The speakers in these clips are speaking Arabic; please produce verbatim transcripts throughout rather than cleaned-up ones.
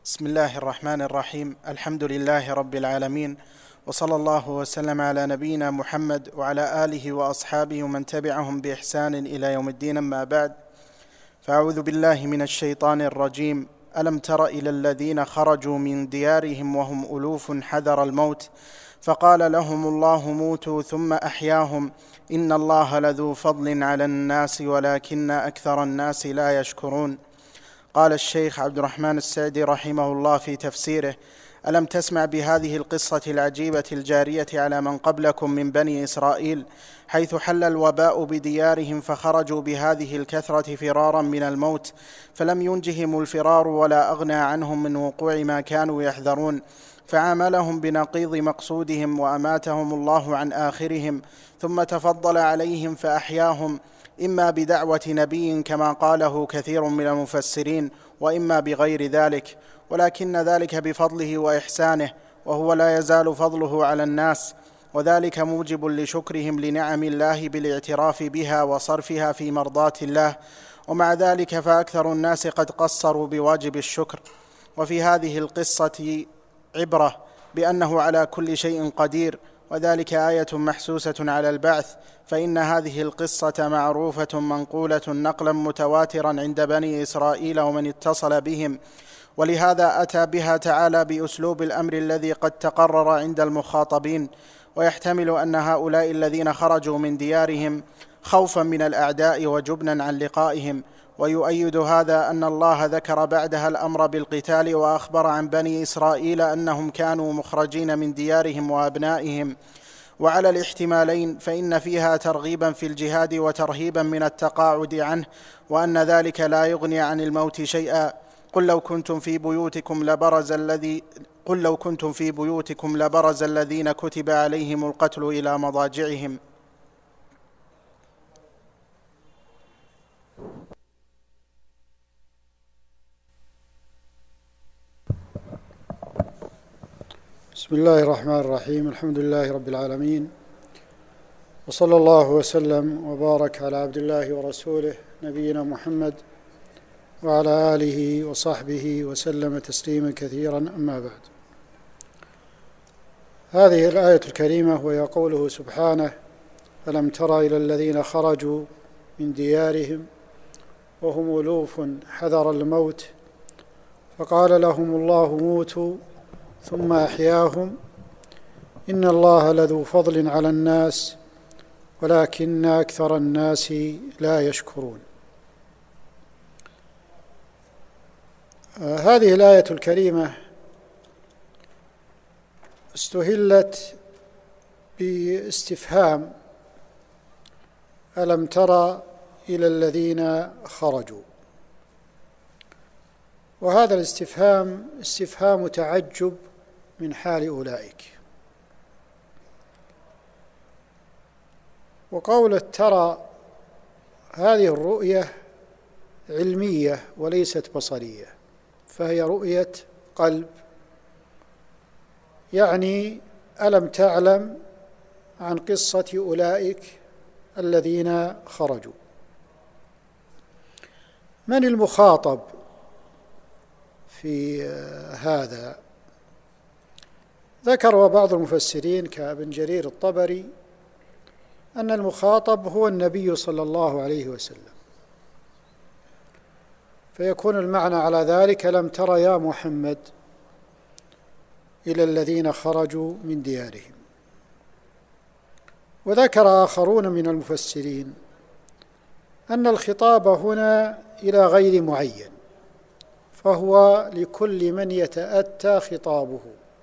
بسم الله الرحمن الرحيم. الحمد لله رب العالمين، وصلى الله وسلم على نبينا محمد وعلى آله وأصحابه ومن تبعهم بإحسان إلى يوم الدين. أما بعد، فأعوذ بالله من الشيطان الرجيم. ألم تر إلى الذين خرجوا من ديارهم وهم ألوف حذر الموت فقال لهم الله موتوا ثم أحياهم إن الله لذو فضل على الناس ولكن أكثر الناس لا يشكرون. قال الشيخ عبد الرحمن السعدي رحمه الله في تفسيره: ألم تسمع بهذه القصة العجيبة الجارية على من قبلكم من بني إسرائيل، حيث حل الوباء بديارهم فخرجوا بهذه الكثرة فرارا من الموت، فلم ينجهم الفرار ولا أغنى عنهم من وقوع ما كانوا يحذرون، فعاملهم بنقيض مقصودهم وأماتهم الله عن آخرهم، ثم تفضل عليهم فأحياهم، إما بدعوة نبي كما قاله كثير من المفسرين، وإما بغير ذلك، ولكن ذلك بفضله وإحسانه، وهو لا يزال فضله على الناس، وذلك موجب لشكرهم لنعم الله بالاعتراف بها وصرفها في مرضاة الله. ومع ذلك فأكثر الناس قد قصروا بواجب الشكر. وفي هذه القصة عبرة بأنه على كل شيء قدير، وذلك آية محسوسة على البعث، فإن هذه القصة معروفة منقولة نقلا متواترا عند بني إسرائيل ومن اتصل بهم، ولهذا أتى بها تعالى بأسلوب الأمر الذي قد تقرر عند المخاطبين. ويحتمل أن هؤلاء الذين خرجوا من ديارهم خوفا من الأعداء وجبنا عن لقائهم، ويؤيد هذا أن الله ذكر بعدها الأمر بالقتال، وأخبر عن بني إسرائيل أنهم كانوا مخرجين من ديارهم وأبنائهم. وعلى الاحتمالين فإن فيها ترغيبا في الجهاد وترهيبا من التقاعد عنه، وأن ذلك لا يغني عن الموت شيئا. قل لو كنتم في بيوتكم لبرز الذي قل لو كنتم في بيوتكم لبرز الذين كتب عليهم القتل إلى مضاجعهم. بسم الله الرحمن الرحيم. الحمد لله رب العالمين، وصلى الله وسلم وبارك على عبد الله ورسوله نبينا محمد وعلى آله وصحبه وسلم تسليما كثيرا. أما بعد، هذه الآية الكريمة وهي قوله سبحانه: ألم تر إلى الذين خرجوا من ديارهم وهم ألوف حذر الموت فقال لهم الله موتوا ثم أحياهم إن الله لذو فضل على الناس ولكن أكثر الناس لا يشكرون. آه هذه الآية الكريمة استهلت باستفهام: ألم تر إلى الذين خرجوا. وهذا الاستفهام استفهام تعجب من حال أولئك. وقول ترى هذه الرؤية علمية وليست بصرية، فهي رؤية قلب، يعني ألم تعلم عن قصة أولئك الذين خرجوا. من المخاطب في هذا؟ ذكر بعض المفسرين كابن جرير الطبري أن المخاطب هو النبي صلى الله عليه وسلم، فيكون المعنى على ذلك: لم تر يا محمد إلى الذين خرجوا من ديارهم. وذكر آخرون من المفسرين أن الخطاب هنا إلى غير معين، فهو لكل من يتأتى خطابه،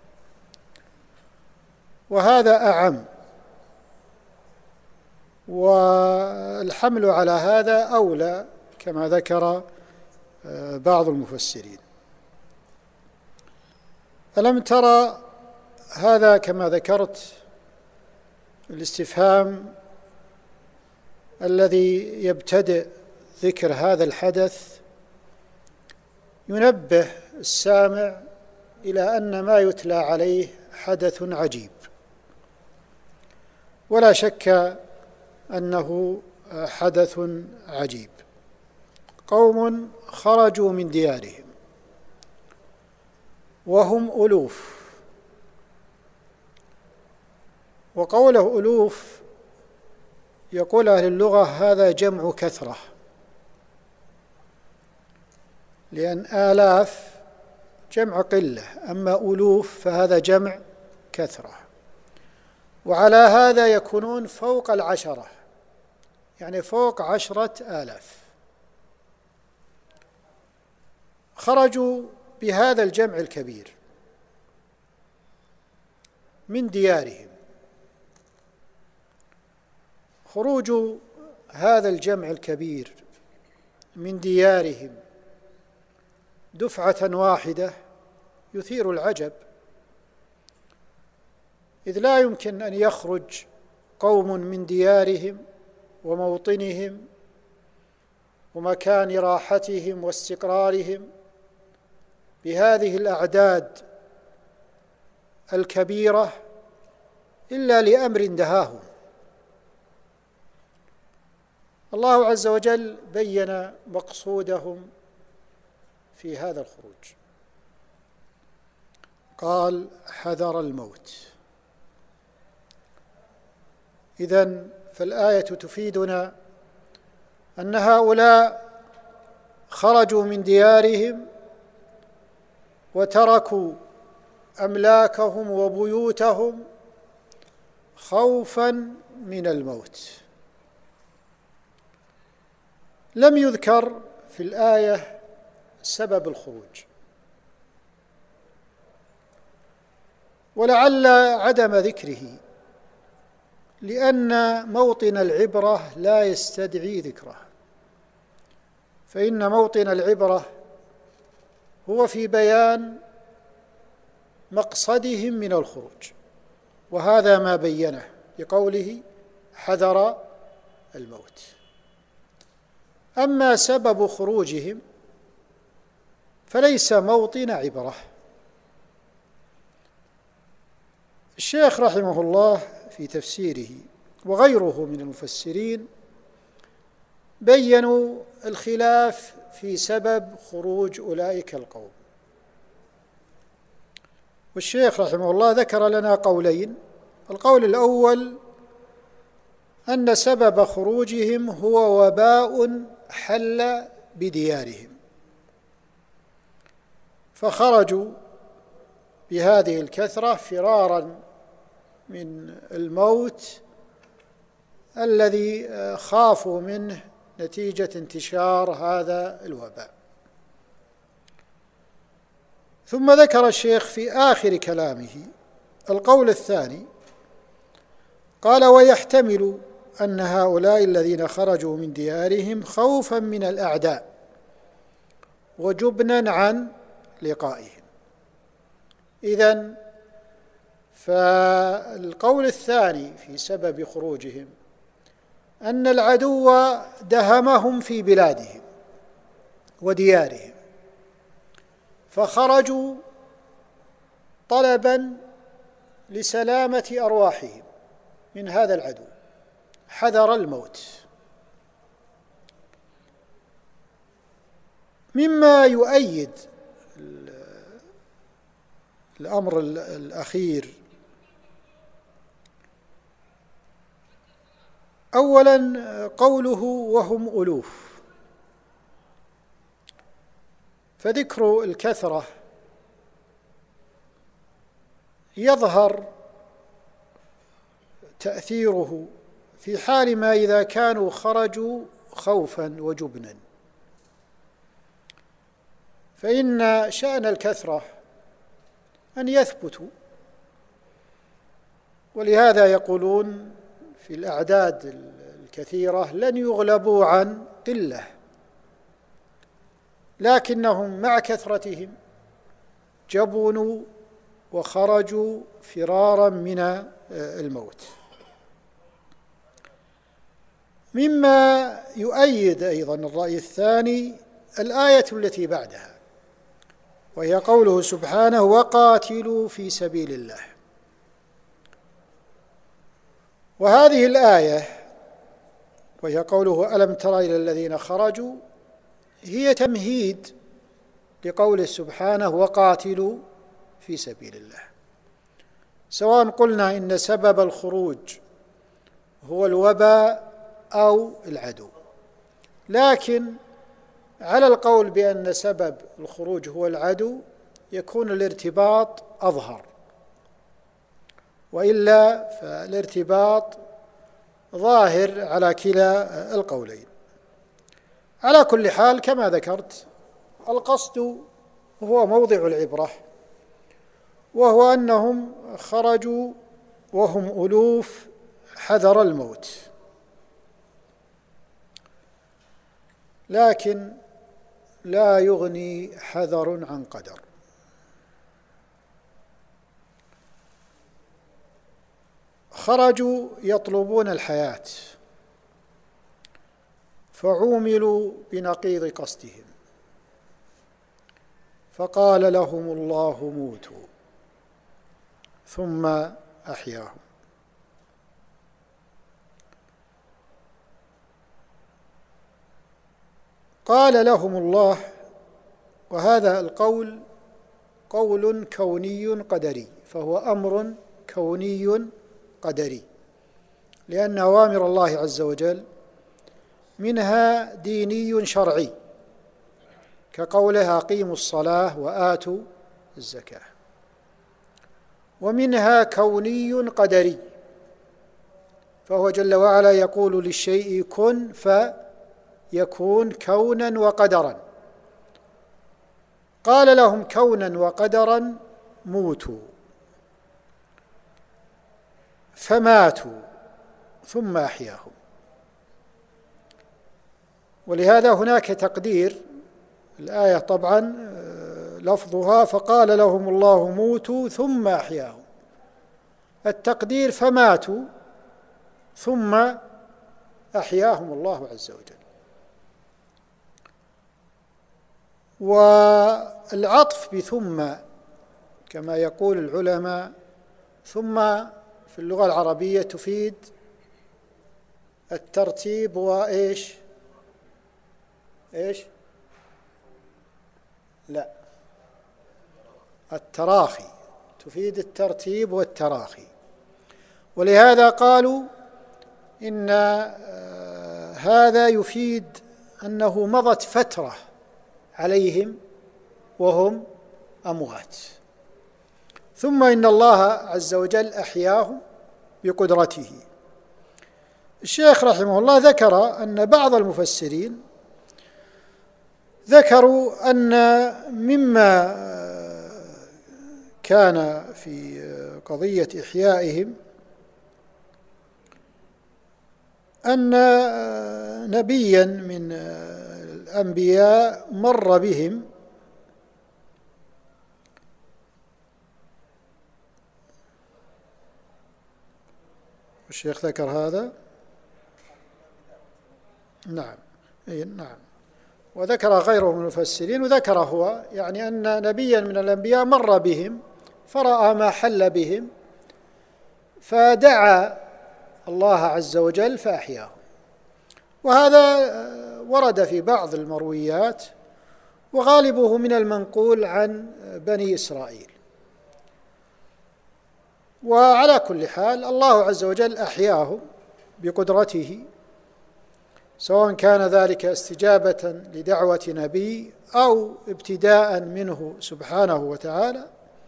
وهذا أعم، والحمل على هذا أولى كما ذكر بعض المفسرين. ألم ترى هذا كما ذكرت الاستفهام الذي يبتدئ ذكر هذا الحدث ينبه السامع إلى أن ما يتلى عليه حدث عجيب، ولا شك أنه حدث عجيب. قوم خرجوا من ديارهم، وهم ألوف. وقوله ألوف يقول أهل اللغة هذا جمع كثرة، لأن آلاف جمع قلة، أما ألوف فهذا جمع كثرة. وعلى هذا يكونون فوق العشرة، يعني فوق عشرة آلاف. خرجوا بهذا الجمع الكبير من ديارهم. خروج هذا الجمع الكبير من ديارهم دفعة واحدة يثير العجب، إذ لا يمكن أن يخرج قوم من ديارهم وموطنهم ومكان راحتهم واستقرارهم بهذه الأعداد الكبيرة إلا لأمر دهاهم. الله عز وجل بين مقصودهم في هذا الخروج، قال حذر الموت. إذن فالآية تفيدنا أن هؤلاء خرجوا من ديارهم وتركوا أملاكهم وبيوتهم خوفا من الموت. لم يذكر في الآية سبب الخروج، ولعل عدم ذكره لأن موطن العبرة لا يستدعي ذكره، فإن موطن العبرة هو في بيان مقصدهم من الخروج، وهذا ما بينه بقوله حذر الموت. أما سبب خروجهم فليس موطن عبرة. الشيخ رحمه الله في تفسيره وغيره من المفسرين بيّنوا الخلاف في سبب خروج أولئك القوم. والشيخ رحمه الله ذكر لنا قولين. القول الأول أن سبب خروجهم هو وباء حل بديارهم، فخرجوا بهذه الكثرة فرارا من الموت الذي خافوا منه نتيجة انتشار هذا الوباء. ثم ذكر الشيخ في آخر كلامه القول الثاني، قال ويحتمل أن هؤلاء الذين خرجوا من ديارهم خوفا من الأعداء وجبنا عن لقائهم. إذن فالقول الثاني في سبب خروجهم أن العدو دهمهم في بلادهم وديارهم، فخرجوا طلبا لسلامة أرواحهم من هذا العدو، حذر الموت. مما يؤيد الأمر الأخير أولا قوله وهم ألوف، فذكر الكثرة يظهر تأثيره في حال ما إذا كانوا خرجوا خوفا وجبنا، فإن شأن الكثرة أن يثبتوا، ولهذا يقولون في الأعداد الكثيرة لن يغلبوا عن قلة، لكنهم مع كثرتهم جبنوا وخرجوا فرارا من الموت. مما يؤيد أيضا الرأي الثاني الآية التي بعدها، وهي قوله سبحانه وقاتلوا في سبيل الله. وهذه الآية وهي قوله ألم تر إلى الذين خرجوا هي تمهيد لقوله سبحانه وقاتلوا في سبيل الله، سواء قلنا إن سبب الخروج هو الوباء أو العدو. لكن على القول بأن سبب الخروج هو العدو يكون الارتباط أظهر، وإلا فالارتباط ظاهر على كلا القولين. على كل حال كما ذكرت، القصد هو موضع العبرة، وهو أنهم خرجوا وهم ألوف حذر الموت، لكن لا يغني حذر عن قدر. خرجوا يطلبون الحياة فعوملوا بنقيض قصدهم، فقال لهم الله موتوا ثم أحياهم. قال لهم الله، وهذا القول قول كوني قدري، فهو أمر كوني قدري، لأن أوامر الله عز وجل منها ديني شرعي، كقوله أقيموا الصلاة وآتوا الزكاة، ومنها كوني قدري، فهو جل وعلا يقول للشيء كن فيكون كونا وقدرا. قال لهم كونا وقدرا موتوا، فماتوا ثم أحياهم. ولهذا هناك تقدير الآية طبعا لفظها فقال لهم الله موتوا ثم أحياهم، التقدير فماتوا ثم أحياهم الله عز وجل. والعطف بثم كما يقول العلماء، ثم في اللغة العربية تفيد الترتيب وإيش إيش لا التراخي، تفيد الترتيب والتراخي. ولهذا قالوا إن هذا يفيد أنه مضت فترة عليهم وهم أموات، ثم إن الله عز وجل أحياهم بقدرته. الشيخ رحمه الله ذكر أن بعض المفسرين ذكروا أن مما كان في قضية إحيائهم أن نبيا من الأنبياء مر بهم الشيخ ذكر هذا، نعم أي نعم، وذكر غيره من المفسرين، وذكر هو يعني أن نبيا من الأنبياء مر بهم فرأى ما حل بهم فدعا الله عز وجل فأحياهم. وهذا ورد في بعض المرويات، وغالبه من المنقول عن بني إسرائيل. وعلى كل حال الله عز وجل أحياهم بقدرته، سواء كان ذلك استجابة لدعوة نبي أو ابتداء منه سبحانه وتعالى،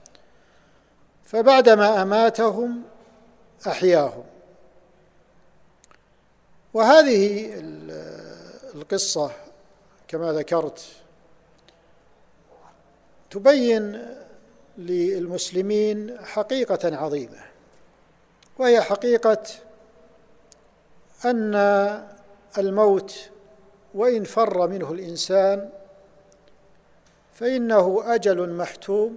فبعدما أماتهم أحياهم. وهذه القصة كما ذكرت تبين للمسلمين حقيقة عظيمة، وهي حقيقة أن الموت وإن فر منه الإنسان فإنه أجل محتوم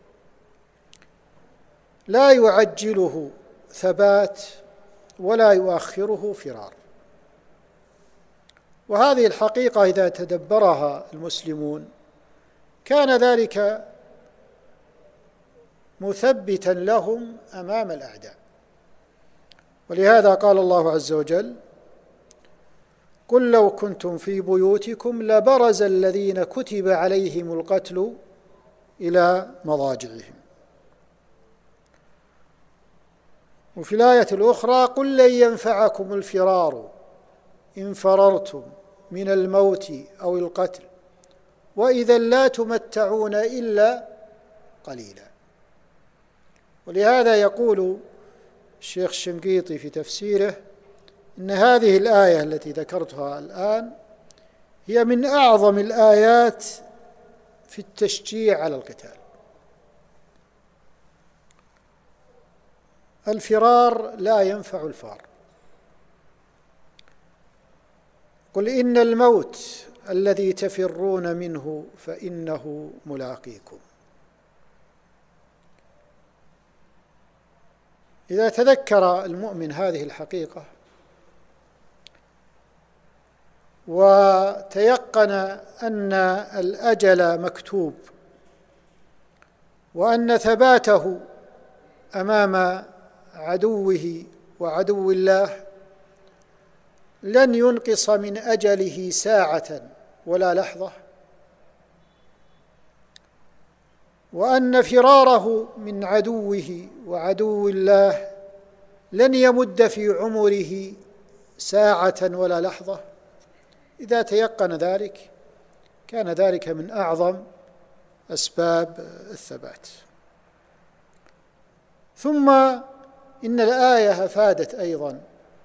لا يعجله ثبات ولا يؤخره فرار. وهذه الحقيقة إذا تدبرها المسلمون كان ذلك مثبتا لهم أمام الأعداء. ولهذا قال الله عز وجل: قل لو كنتم في بيوتكم لبرز الذين كتب عليهم القتل إلى مضاجعهم. وفي الآية الأخرى قل لن ينفعكم الفرار إن فررتم من الموت أو القتل وإذا لا تمتعون إلا قليلا. ولهذا يقول الشيخ الشنقيطي في تفسيره إن هذه الآية التي ذكرتها الآن هي من أعظم الآيات في التشجيع على القتال. الفرار لا ينفع الفار. قل إن الموت الذي تفرون منه فإنه ملاقيكم. إذا تذكر المؤمن هذه الحقيقة وتيقن أن الأجل مكتوب وأن ثباته أمام عدوه وعدو الله لن ينقص من أجله ساعة ولا لحظة، وأن فراره من عدوه وعدو الله لن يمد في عمره ساعة ولا لحظة، إذا تيقن ذلك كان ذلك من أعظم أسباب الثبات. ثم إن الآية أفادت أيضا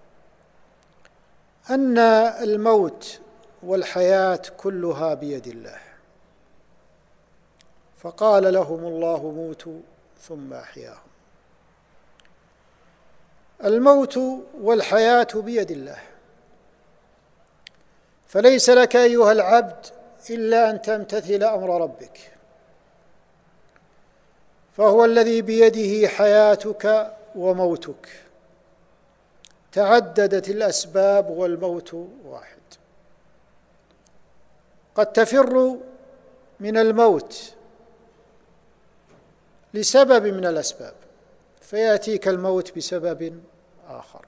أن الموت والحياة كلها بيد الله، فقال لهم الله موتوا ثم أحياهم. الموت والحياة بيد الله، فليس لك أيها العبد إلا أن تمتثل أمر ربك، فهو الذي بيده حياتك وموتك، تعددت الأسباب والموت واحد. قد تفر من الموت لسبب من الأسباب فيأتيك الموت بسبب آخر.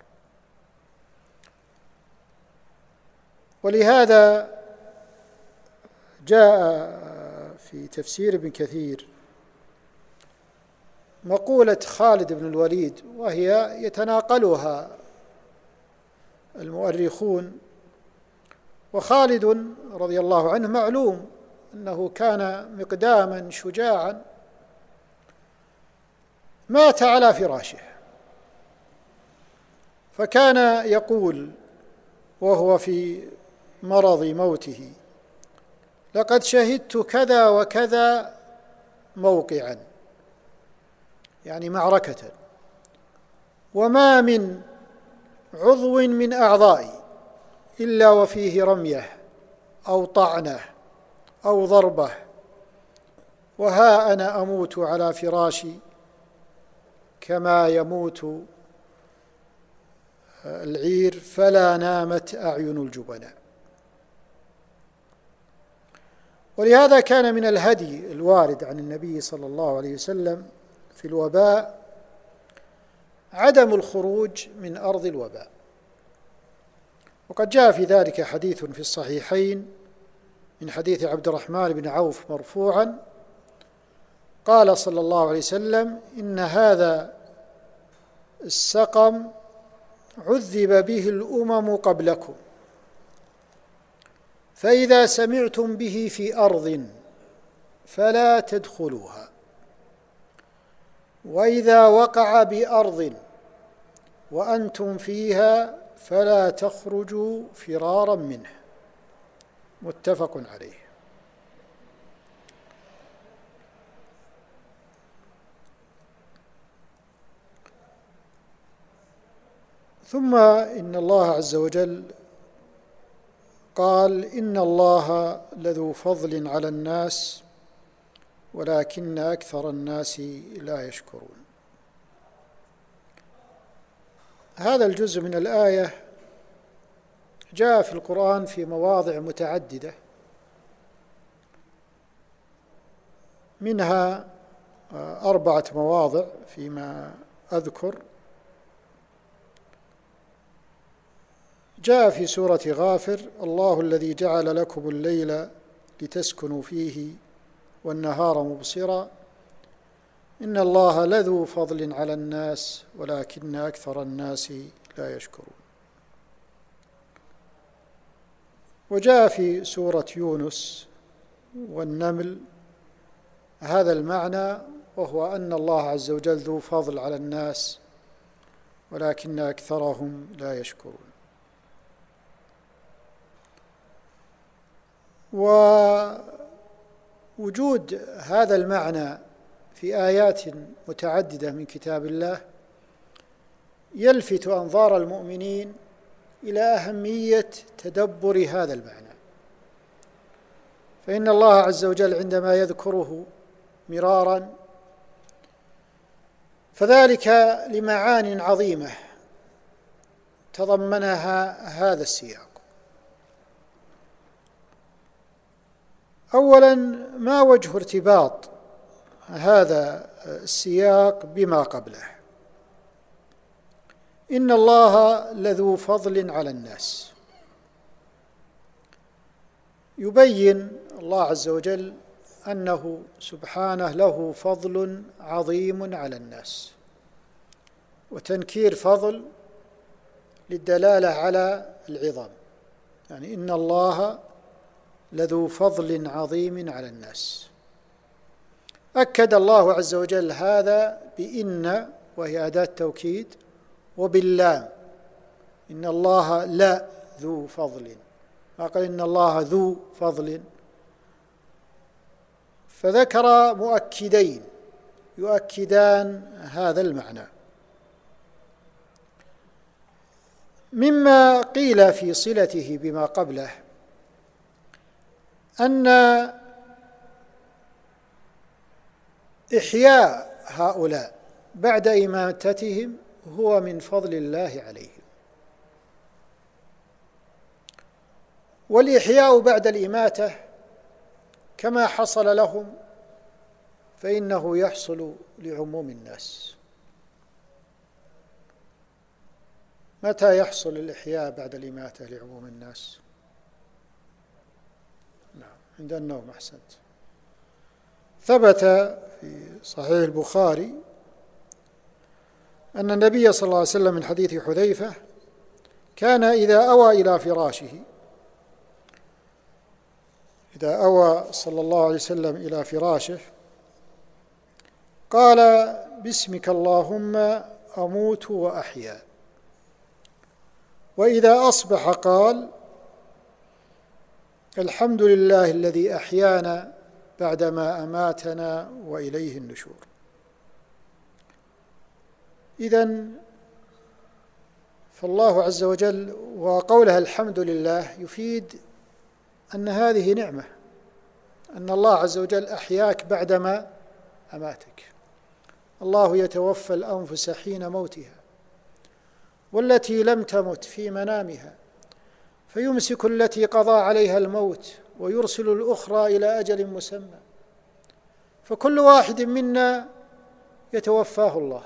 ولهذا جاء في تفسير ابن كثير مقولة خالد بن الوليد، وهي يتناقلها المؤرخون. وخالد رضي الله عنه معلوم أنه كان مقداما شجاعا، مات على فراشه، فكان يقول وهو في مرض موته: لقد شهدت كذا وكذا موقعا، يعني معركة، وما من عضو من أعضائي إلا وفيه رمية أو طعنة أو ضربة، وها أنا أموت على فراشي كما يموت العير فلا نامت أعين الجبناء. ولهذا كان من الهدي الوارد عن النبي صلى الله عليه وسلم في الوباء عدم الخروج من أرض الوباء، وقد جاء في ذلك حديث في الصحيحين من حديث عبد الرحمن بن عوف مرفوعا قال صلى الله عليه وسلم: إن هذا السقم عذب به الأمم قبلكم، فإذا سمعتم به في أرض فلا تدخلوها، وإذا وقع بأرض وأنتم فيها فلا تخرجوا فرارا منه. متفق عليه. ثم إن الله عز وجل قال: إن الله لذو فضل على الناس ولكن أكثر الناس لا يشكرون. هذا الجزء من الآية جاء في القرآن في مواضع متعددة، منها أربعة مواضع فيما أذكر. جاء في سورة غافر: الله الذي جعل لكم الليل لتسكنوا فيه والنهار مبصرا إن الله لذو فضل على الناس ولكن أكثر الناس لا يشكرون. وجاء في سورة يونس والنمل هذا المعنى، وهو أن الله عز وجل ذو فضل على الناس ولكن أكثرهم لا يشكرون. ووجود هذا المعنى في آيات متعددة من كتاب الله يلفت أنظار المؤمنين إلى أهمية تدبر هذا المعنى، فإن الله عز وجل عندما يذكره مرارا فذلك لمعان عظيمة تضمنها هذا السياق. أولا، ما وجه ارتباط هذا السياق بما قبله؟ إن الله لذو فضل على الناس، يبين الله عز وجل أنه سبحانه له فضل عظيم على الناس، وتنكير فضل للدلالة على العظام، يعني إن الله لذو فضل عظيم على الناس. أكد الله عز وجل هذا بإن، وهي أداة توكيد، وباللام، إن الله لا ذو فضل، ما قال إن الله ذو فضل، فذكر مؤكدين يؤكدان هذا المعنى. مما قيل في صلته بما قبله أن إحياء هؤلاء بعد إماتتهم هو من فضل الله عليهم، والإحياء بعد الإماتة كما حصل لهم فإنه يحصل لعموم الناس. متى يحصل الإحياء بعد الإماتة لعموم الناس؟ نعم، عند النوم. أحسنت. ثبت في صحيح البخاري أن النبي صلى الله عليه وسلم من حديث حذيفة كان إذا أوى إلى فراشه إذا أوى صلى الله عليه وسلم إلى فراشه قال: باسمك اللهم أموت وأحيا. وإذا أصبح قال: الحمد لله الذي أحيانا بعدما أماتنا وإليه النشور. إذن فالله عز وجل وقولها الحمد لله يفيد أن هذه نعمة، أن الله عز وجل أحياك بعدما أماتك. الله يتوفى الأنفس حين موتها والتي لم تمت في منامها فيمسك التي قضى عليها الموت ويرسل الأخرى إلى أجل مسمى، فكل واحد منا يتوفاه الله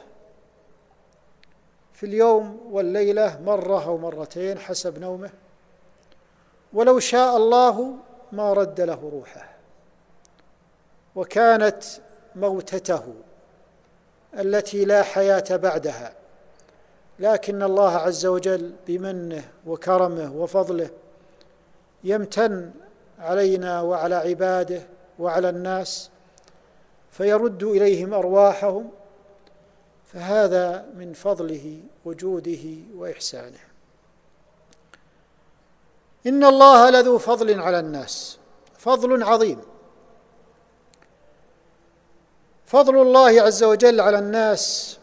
في اليوم والليلة مرة أو مرتين حسب نومه، ولو شاء الله ما رد له روحه، وكانت موتته التي لا حياة بعدها، لكن الله عز وجل بمنه وكرمه وفضله يمتن علينا وعلى عباده وعلى الناس فيرد إليهم أرواحهم، فهذا من فضله وجوده وإحسانه. إن الله لذو فضل على الناس، فضل عظيم. فضل الله عز وجل على الناس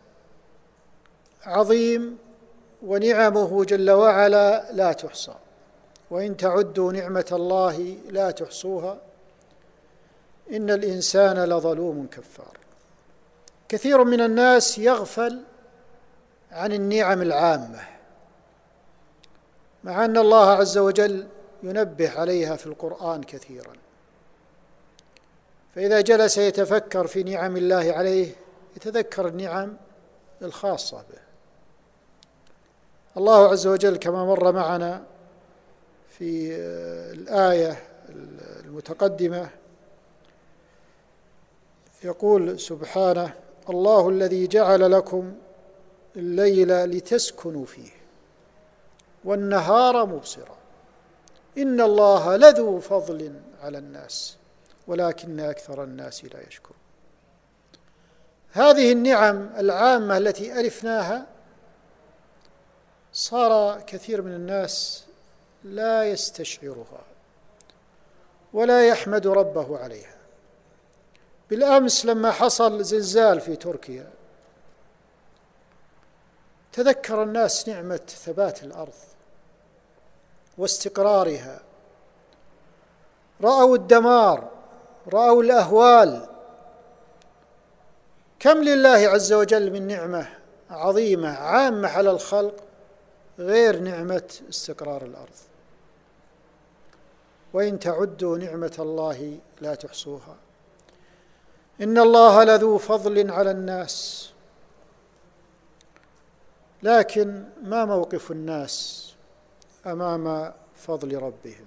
عظيم، ونعمه جل وعلا لا تحصى، وإن تعدوا نعمة الله لا تحصوها إن الإنسان لظلوم كفار. كثير من الناس يغفل عن النعم العامة، مع أن الله عز وجل ينبه عليها في القرآن كثيرا، فإذا جلس يتفكر في نعم الله عليه يتذكر النعم الخاصة به. الله عز وجل كما مر معنا في الآية المتقدمة يقول سبحانه: الله الذي جعل لكم الليل لتسكنوا فيه والنهار مبصرا إن الله لذو فضل على الناس ولكن أكثر الناس لا يشكرون. هذه النعم العامة التي ألفناها صار كثير من الناس لا يستشعرها ولا يحمد ربه عليها. بالأمس لما حصل زلزال في تركيا تذكر الناس نعمة ثبات الأرض واستقرارها، رأوا الدمار، رأوا الأهوال. كم لله عز وجل من نعمة عظيمة عامة على الخلق غير نعمة استقرار الأرض، وإن تعدوا نعمة الله لا تحصوها. إن الله لذو فضل على الناس، لكن ما موقف الناس أمام فضل ربهم؟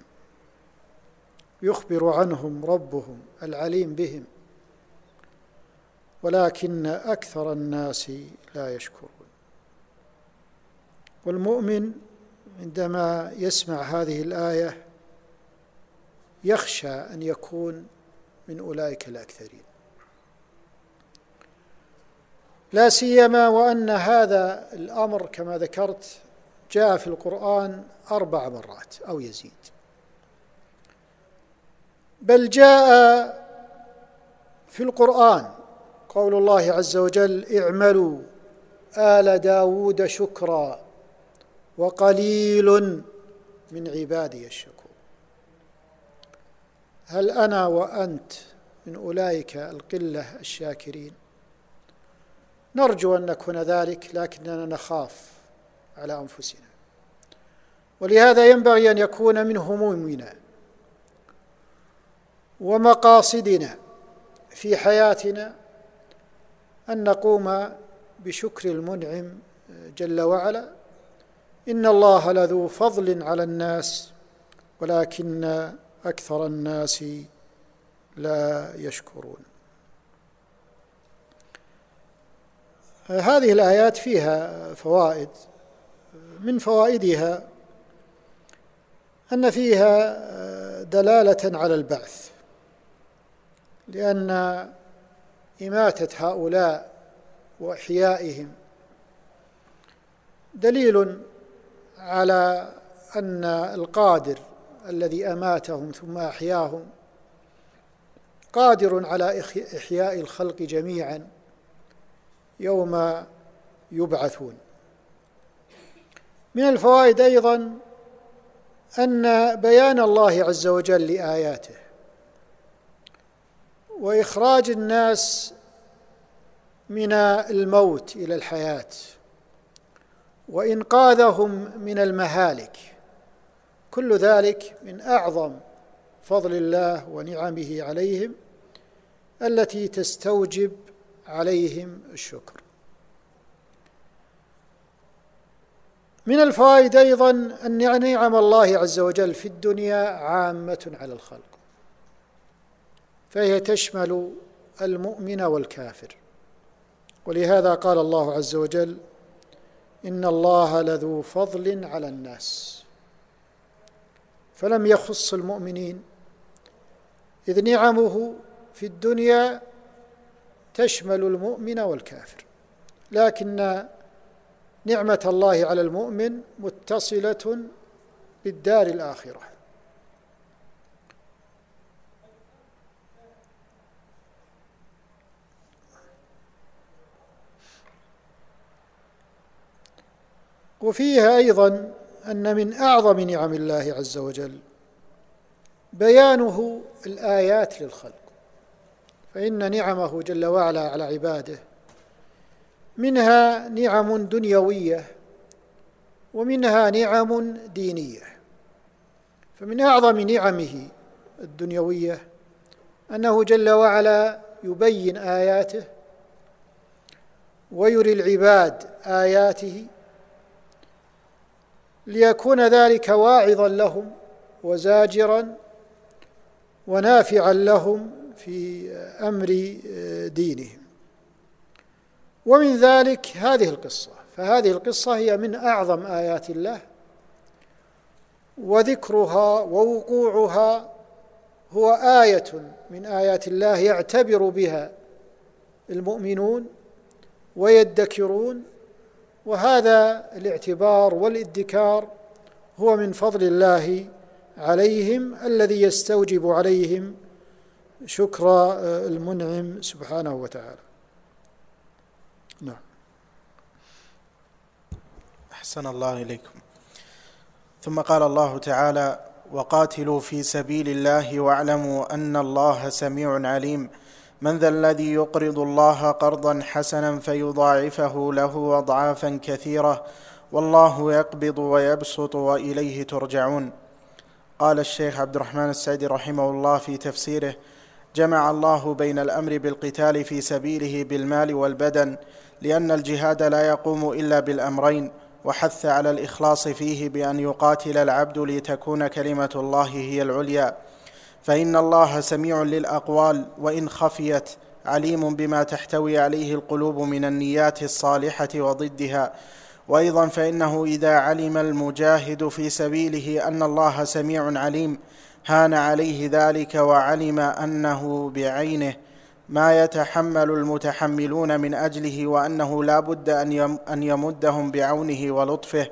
يخبر عنهم ربهم العليم بهم ولكن أكثر الناس لا يشكرون. والمؤمن عندما يسمع هذه الآية يخشى أن يكون من أولئك الأكثرين، لا سيما وأن هذا الأمر كما ذكرت جاء في القرآن أربع مرات أو يزيد، بل جاء في القرآن قول الله عز وجل: اعملوا آل داود شكرا وقليل من عبادي الشكور. هل أنا وأنت من أولئك القلة الشاكرين؟ نرجو أن نكون ذلك، لكننا نخاف على أنفسنا، ولهذا ينبغي أن يكون من همومنا ومقاصدنا في حياتنا أن نقوم بشكر المنعم جل وعلا. إن الله لذو فضل على الناس ولكن أكثر الناس لا يشكرون. هذه الآيات فيها فوائد، من فوائدها أن فيها دلالة على البعث، لأن إماتة هؤلاء وإحيائهم دليل على أن القادر الذي أماتهم ثم أحياهم قادر على إحياء الخلق جميعا يوم يبعثون. من الفوائد أيضا أن بيان الله عز وجل لآياته وإخراج الناس من الموت إلى الحياة وإنقاذهم من المهالك، كل ذلك من أعظم فضل الله ونعمه عليهم التي تستوجب عليهم الشكر. من الفوائد أيضا أن نعم الله عز وجل في الدنيا عامة على الخلق، فهي تشمل المؤمن والكافر، ولهذا قال الله عز وجل: إن الله لذو فضل على الناس، فلم يخص المؤمنين، إذ نعمه في الدنيا تشمل المؤمن والكافر، لكن نعمة الله على المؤمن متصلة بالدار الآخرة. وفيها أيضا أن من أعظم نعم الله عز وجل بيانه الآيات للخلق، فإن نعمه جل وعلا على عباده منها نعم دنيوية ومنها نعم دينية. فمن أعظم نعمه الدنيوية أنه جل وعلا يبين آياته ويري العباد آياته ليكون ذلك واعظا لهم وزاجرا ونافعا لهم في أمر دينهم. ومن ذلك هذه القصة، فهذه القصة هي من أعظم آيات الله، وذكرها ووقوعها هو آية من آيات الله يعتبر بها المؤمنون ويدكرون، وهذا الاعتبار والادكار هو من فضل الله عليهم الذي يستوجب عليهم شكر المنعم سبحانه وتعالى. نعم. أحسن الله إليكم. ثم قال الله تعالى: وقاتلوا في سبيل الله واعلموا أن الله سميع عليم، من ذا الذي يقرض الله قرضا حسنا فيضاعفه له أضعافا كثيرة والله يقبض ويبسط وإليه ترجعون. قال الشيخ عبد الرحمن السعدي رحمه الله في تفسيره: جمع الله بين الأمر بالقتال في سبيله بالمال والبدن، لأن الجهاد لا يقوم إلا بالأمرين، وحث على الإخلاص فيه بأن يقاتل العبد لتكون كلمة الله هي العليا، فإن الله سميع للأقوال وإن خفيت، عليم بما تحتوي عليه القلوب من النيات الصالحة وضدها. وأيضا فإنه إذا علم المجاهد في سبيله أن الله سميع عليم هان عليه ذلك، وعلم أنه بعينه ما يتحمل المتحملون من أجله، وأنه لا بد أن يمدهم بعونه ولطفه.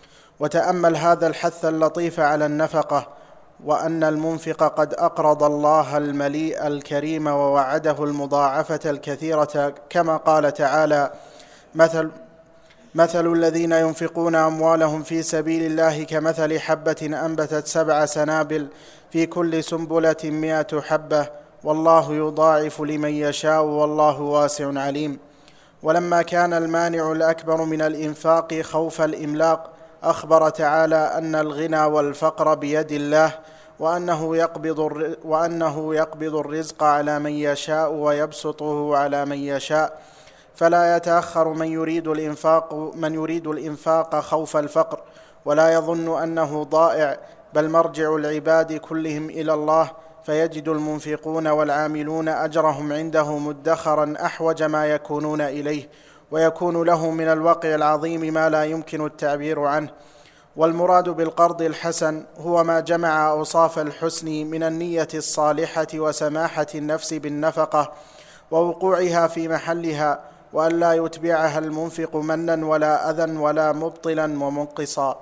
وتأمل هذا الحث اللطيف على النفقة، وأن المنفق قد أقرض الله المليء الكريم ووعده المضاعفة الكثيرة، كما قال تعالى: مثل مثل الذين ينفقون أموالهم في سبيل الله كمثل حبة أنبتت سبع سنابل في كل سنبلة مئة حبة والله يضاعف لمن يشاء والله واسع عليم. ولما كان المانع الأكبر من الإنفاق خوف الإملاق، أخبر تعالى أن الغنى والفقر بيد الله، وأنه يقبض وأنه يقبض الرزق على من يشاء ويبسطه على من يشاء، فلا يتأخر من يريد الإنفاق من يريد الإنفاق خوف الفقر، ولا يظن أنه ضائع، بل مرجع العباد كلهم إلى الله، فيجد المنفقون والعاملون أجرهم عنده مدخرا أحوج ما يكونون إليه، ويكون له من الوقع العظيم ما لا يمكن التعبير عنه. والمراد بالقرض الحسن هو ما جمع أوصاف الحسن من النية الصالحة وسماحة النفس بالنفقة ووقوعها في محلها، وأن لا يتبعها المنفق منا ولا أذى ولا مبطلا ومنقصا.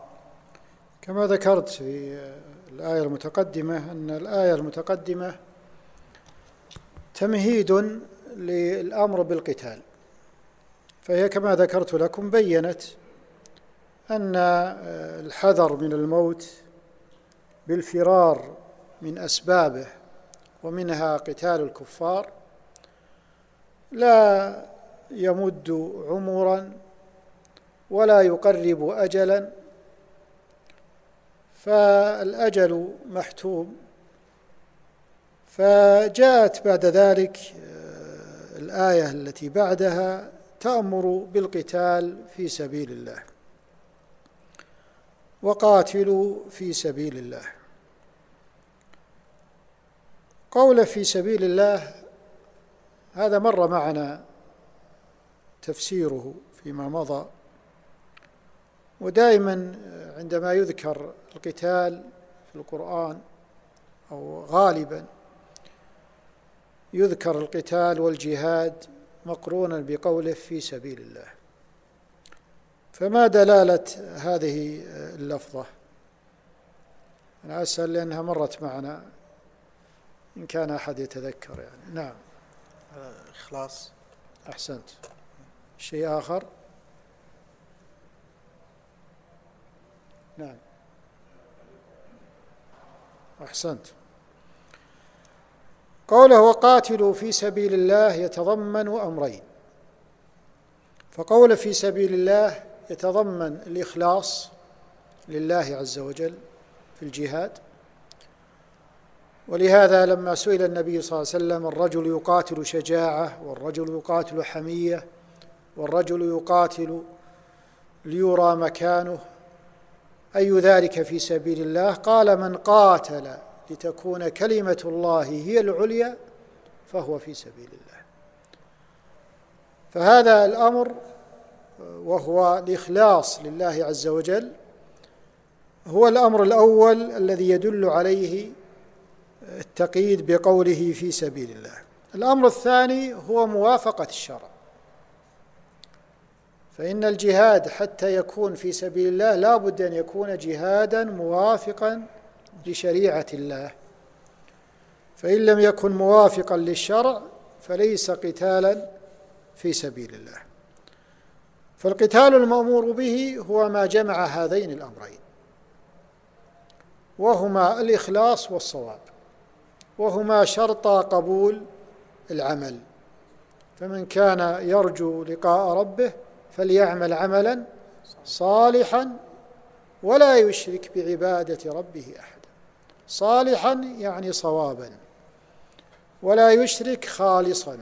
كما ذكرت في الآية المتقدمة أن الآية المتقدمة تمهيد للأمر بالقتال، فهي كما ذكرت لكم بيّنت أن الحذر من الموت بالفرار من أسبابه ومنها قتال الكفار لا يمد عمرا ولا يقرب أجلا، فالأجل محتوم. فجاءت بعد ذلك الآية التي بعدها تأمر بالقتال في سبيل الله: وقاتلوا في سبيل الله. قول في سبيل الله هذا مر معنا تفسيره فيما مضى، ودائما عندما يذكر القتال في القرآن أو غالبا يذكر القتال والجهاد مقرونا بقوله في سبيل الله. فما دلالة هذه اللفظة؟ أنا أسأل لأنها مرت معنا، إن كان أحد يتذكر يعني. نعم. إخلاص. أحسنت. شيء آخر؟ نعم. أحسنت. قوله وقاتلوا في سبيل الله يتضمن أمرين، فقول في سبيل الله يتضمن الإخلاص لله عز وجل في الجهاد، ولهذا لما سئل النبي صلى الله عليه وسلم: الرجل يقاتل شجاعة، والرجل يقاتل حمية، والرجل يقاتل ليرى مكانه، أي ذلك في سبيل الله؟ قال: من قاتل لتكون كلمة الله هي العليا فهو في سبيل الله. فهذا الأمر وهو الإخلاص لله عز وجل هو الأمر الأول الذي يدل عليه التقييد بقوله في سبيل الله. الأمر الثاني هو موافقة الشرع، فإن الجهاد حتى يكون في سبيل الله لا بد أن يكون جهادا موافقا لشريعة الله، فإن لم يكن موافقا للشرع فليس قتالا في سبيل الله. فالقتال المأمور به هو ما جمع هذين الأمرين، وهما الإخلاص والصواب، وهما شرطا قبول العمل. فمن كان يرجو لقاء ربه فليعمل عملا صالحا ولا يشرك بعبادة ربه أحدا. صالحا يعني صوابا، ولا يشرك خالصا،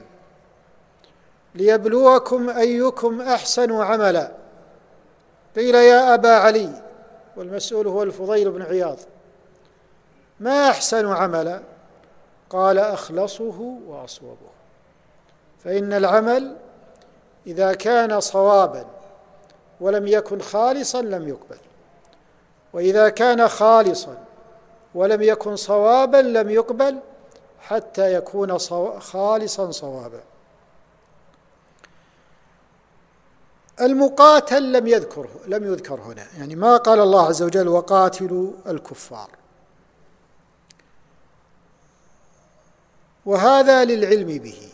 ليبلوكم أيكم أحسن عملا. قيل يا أبا علي، والمسؤول هو الفضيل بن عياض، ما أحسن عملا؟ قال أخلصه وأصوبه. فإن العمل إذا كان صوابا ولم يكن خالصا لم يقبل، وإذا كان خالصا ولم يكن صوابا لم يقبل حتى يكون خالصا صوابا. المقاتل لم يذكره لم يذكر هنا، يعني ما قال الله عز وجل وقاتلوا الكفار، وهذا للعلم به،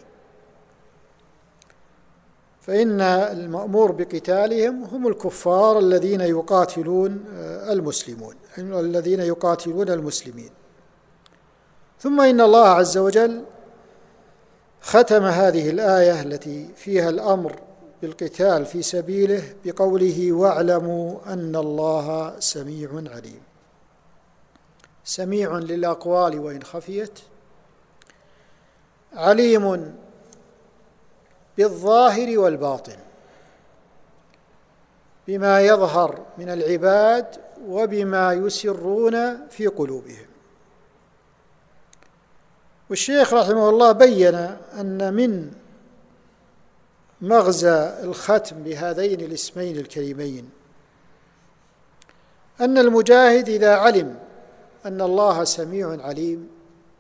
فإن المأمور بقتالهم هم الكفار الذين يقاتلون المسلمون الذين يقاتلون المسلمين. ثم إن الله عز وجل ختم هذه الآية التي فيها الأمر بالقتال في سبيله بقوله واعلموا أن الله سميع عليم. سميع للأقوال وإن خفيت، عليم بالظاهر والباطن، بما يظهر من العباد وبما يسرون في قلوبهم. والشيخ رحمه الله بين أن من مغزى الختم بهذين الاسمين الكريمين أن المجاهد إذا علم أن الله سميع عليم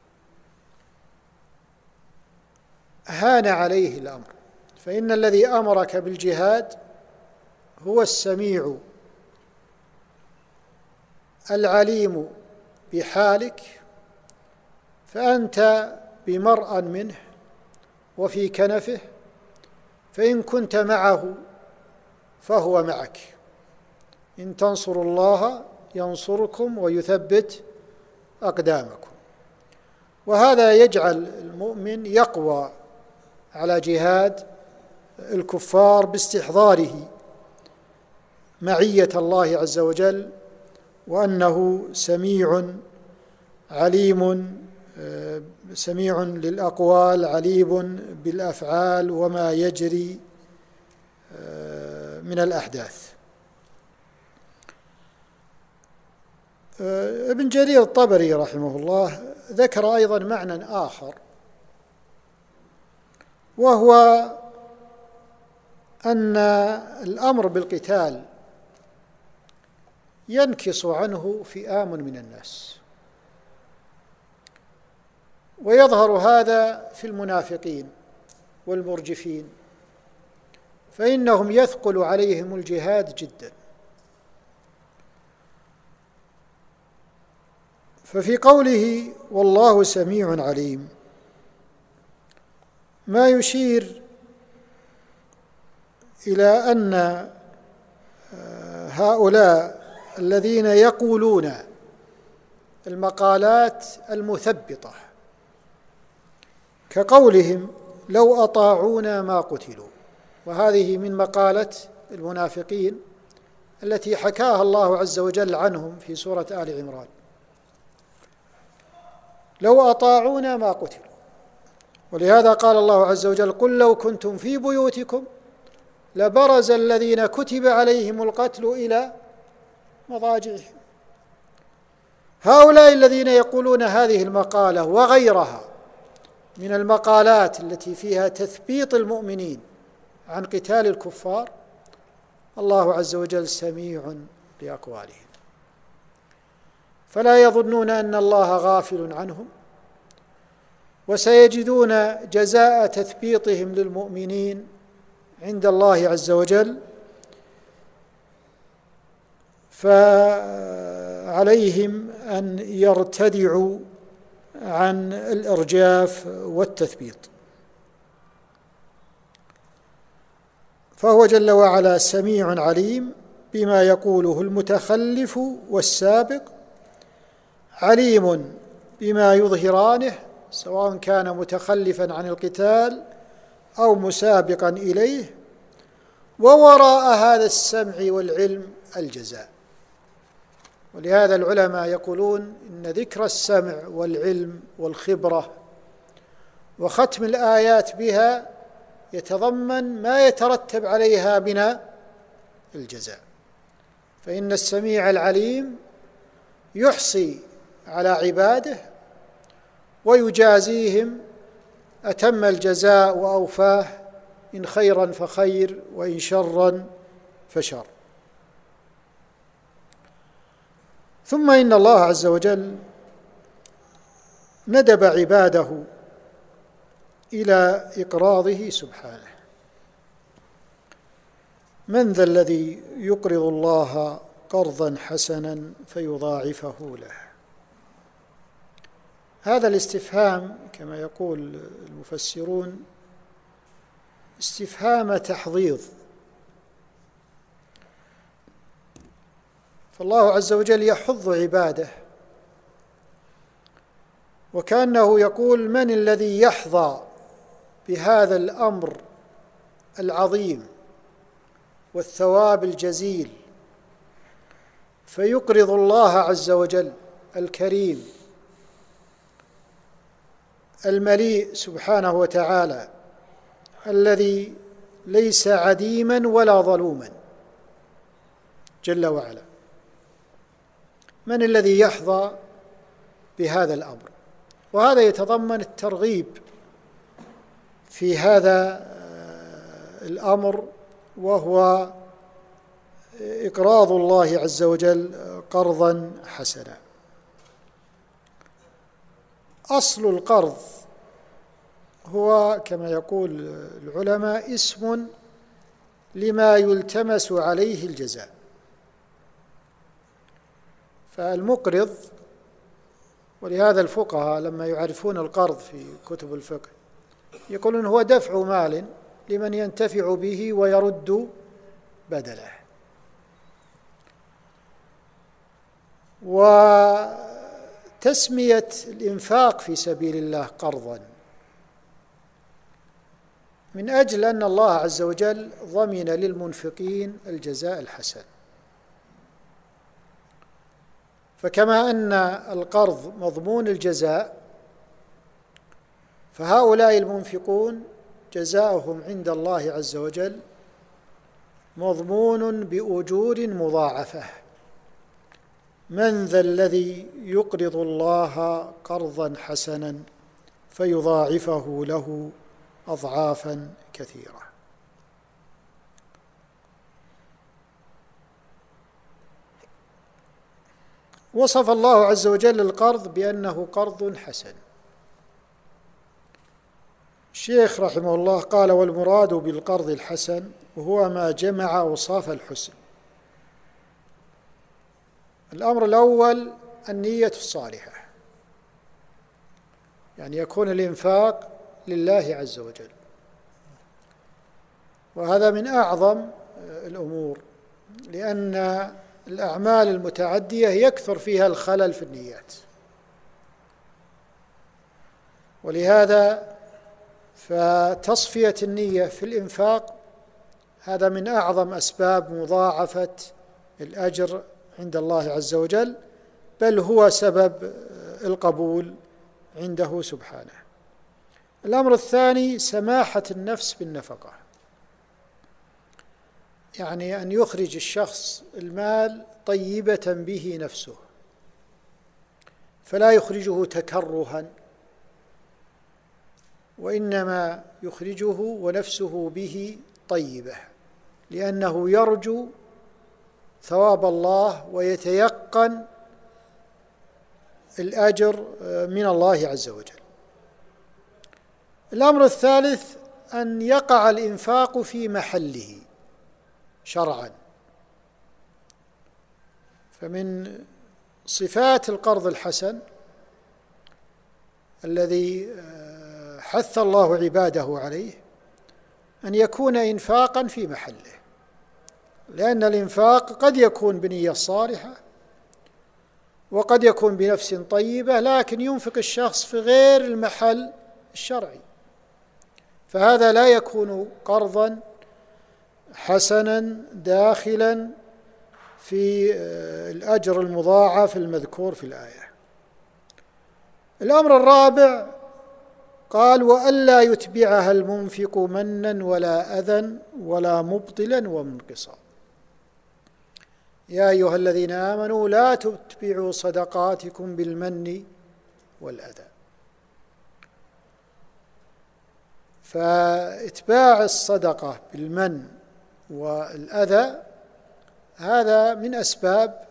هان عليه الأمر، فإن الذي أمرك بالجهاد هو السميع العليم بحالك، فأنت بمرأى منه وفي كنفه، فإن كنت معه فهو معك، إن تنصروا الله ينصركم ويثبت أقدامكم. وهذا يجعل المؤمن يقوى على جهاد الكفار باستحضاره معية الله عز وجل، وأنه سميع عليم، سميع للأقوال عليم بالأفعال وما يجري من الأحداث. ابن جرير الطبري رحمه الله ذكر أيضا معنى آخر، وهو أن الأمر بالقتال ينكص عنه فئام من الناس، ويظهر هذا في المنافقين والمرجفين، فإنهم يثقل عليهم الجهاد جدا. ففي قوله والله سميع عليم ما يشير إلى أن هؤلاء الذين يقولون المقالات المثبطة كقولهم لو أطاعونا ما قتلوا، وهذه من مقالة المنافقين التي حكاها الله عز وجل عنهم في سورة آل عمران، لو أطاعونا ما قتلوا. ولهذا قال الله عز وجل قل لو كنتم في بيوتكم لبرز الذين كتب عليهم القتل إلى مضاجعهم. هؤلاء الذين يقولون هذه المقالة وغيرها من المقالات التي فيها تثبيط المؤمنين عن قتال الكفار، الله عز وجل سميع لأقوالهم، فلا يظنون أن الله غافل عنهم، وسيجدون جزاء تثبيطهم للمؤمنين عند الله عز وجل. فعليهم أن يرتدعوا عن الإرجاف والتثبيط. فهو جل وعلا سميع عليم بما يقوله المتخلف والسابق، عليم بما يظهرانه سواء كان متخلفا عن القتال أو مسابقا إليه، ووراء هذا السمع والعلم الجزاء. ولهذا العلماء يقولون إن ذكر السمع والعلم والخبرة وختم الآيات بها يتضمن ما يترتب عليها من الجزاء، فإن السميع العليم يحصي على عباده ويجازيهم أتم الجزاء وأوفاه، إن خيرا فخير وإن شرا فشر. ثم إن الله عز وجل ندب عباده إلى إقراضه سبحانه. من ذا الذي يقرض الله قرضا حسنا فيضاعفه له؟ هذا الاستفهام كما يقول المفسرون استفهام تحضيض، فالله عز وجل يحض عباده، وكأنه يقول: من الذي يحظى بهذا الأمر العظيم والثواب الجزيل فيقرض الله عز وجل الكريم المليء سبحانه وتعالى الذي ليس عديما ولا ظلوما جل وعلا؟ من الذي يحظى بهذا الأمر؟ وهذا يتضمن الترغيب في هذا الأمر، وهو إقراض الله عز وجل قرضا حسنا. أصل القرض هو كما يقول العلماء اسم لما يلتمس عليه الجزاء. فالمقرض، ولهذا الفقهاء لما يعرفون القرض في كتب الفقه يقولون هو دفع مال لمن ينتفع به ويرد بدله. وتسمية الإنفاق في سبيل الله قرضا من أجل أن الله عز وجل ضمن للمنفقين الجزاء الحسن. فكما أن القرض مضمون الجزاء، فهؤلاء المنفقون جزاؤهم عند الله عز وجل مضمون بأجور مضاعفة. من ذا الذي يقرض الله قرضا حسنا فيضاعفه له أضعافا كثيرة؟ وصف الله عز وجل القرض بأنه قرض حسن. الشيخ رحمه الله قال: والمراد بالقرض الحسن وهو ما جمع أوصاف الحسن. الأمر الأول النية الصالحة، يعني يكون الإنفاق لله عز وجل، وهذا من أعظم الأمور، لأن الأعمال المتعدية يكثر فيها الخلل في النيات، ولهذا فتصفية النية في الإنفاق هذا من أعظم أسباب مضاعفة الأجر عند الله عز وجل، بل هو سبب القبول عنده سبحانه. الأمر الثاني سماحة النفس بالنفقة، يعني أن يخرج الشخص المال طيبة به نفسه، فلا يخرجه تكرها وإنما يخرجه ونفسه به طيبة، لأنه يرجو ثواب الله ويتيقن الأجر من الله عز وجل. الأمر الثالث أن يقع الإنفاق في محله شرعا. فمن صفات القرض الحسن الذي حث الله عباده عليه أن يكون إنفاقا في محله، لأن الإنفاق قد يكون بنية صالحة وقد يكون بنفس طيبة، لكن ينفق الشخص في غير المحل الشرعي، فهذا لا يكون قرضا حسنا داخلا في الأجر المضاعف المذكور في الآية. الأمر الرابع قال: وألا يتبعها المنفق منا ولا أذى ولا مبطلا ومنقصا. يا أيها الذين آمنوا لا تتبعوا صدقاتكم بالمن والأذى. فإتباع الصدقة بالمن والأذى هذا من أسباب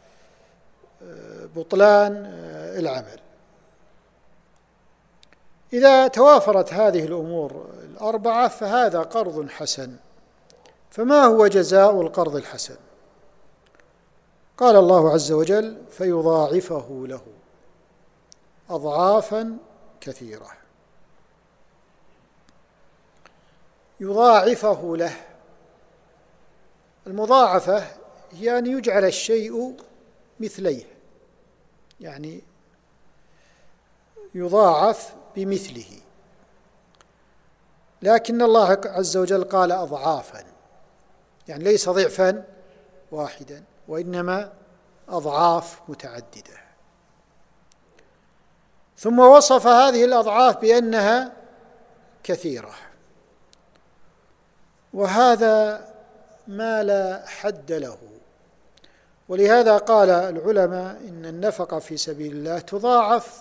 بطلان العمل. إذا توافرت هذه الأمور الأربعة فهذا قرض حسن. فما هو جزاء القرض الحسن؟ قال الله عز وجل: فيضاعفه له أضعافا كثيرة. يضاعفه له، المضاعفة هي أن يجعل الشيء مثليه، يعني يضاعف بمثله، لكن الله عز وجل قال أضعافا، يعني ليس ضعفا واحدا وإنما أضعاف متعددة. ثم وصف هذه الأضعاف بأنها كثيرة، وهذا ما لا حد له. ولهذا قال العلماء إن النفقة في سبيل الله تضاعف